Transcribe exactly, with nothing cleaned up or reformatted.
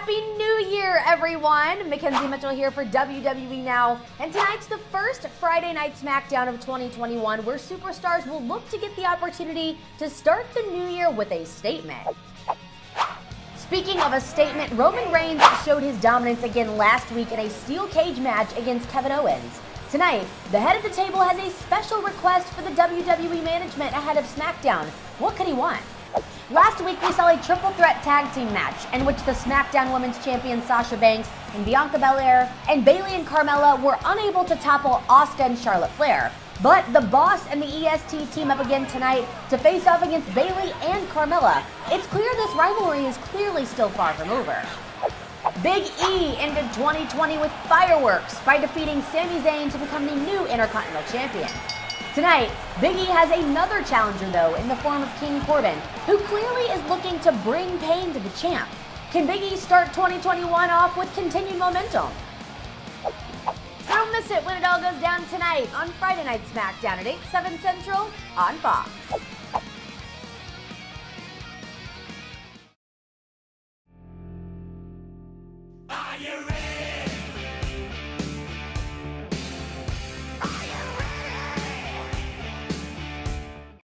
Happy New Year, everyone! Mackenzie Mitchell here for W W E Now, and tonight's the first Friday Night SmackDown of twenty twenty-one, where superstars will look to get the opportunity to start the new year with a statement. Speaking of a statement, Roman Reigns showed his dominance again last week in a steel cage match against Kevin Owens. Tonight, the head of the table has a special request for the W W E management ahead of SmackDown. What could he want? Last week, we saw a triple threat tag team match in which the SmackDown Women's Champion Sasha Banks and Bianca Belair and Bayley and Carmella were unable to topple Asuka and Charlotte Flair. But the Boss and the E S T team up again tonight to face off against Bayley and Carmella. It's clear this rivalry is clearly still far from over. Big E ended twenty twenty with fireworks by defeating Sami Zayn to become the new Intercontinental Champion. Tonight, Big E has another challenger, though, in the form of King Corbin, who clearly is looking to bring pain to the champ. Can Big E start twenty twenty-one off with continued momentum? So don't miss it when it all goes down tonight on Friday Night SmackDown at eight, seven Central on Fox. Are you ready?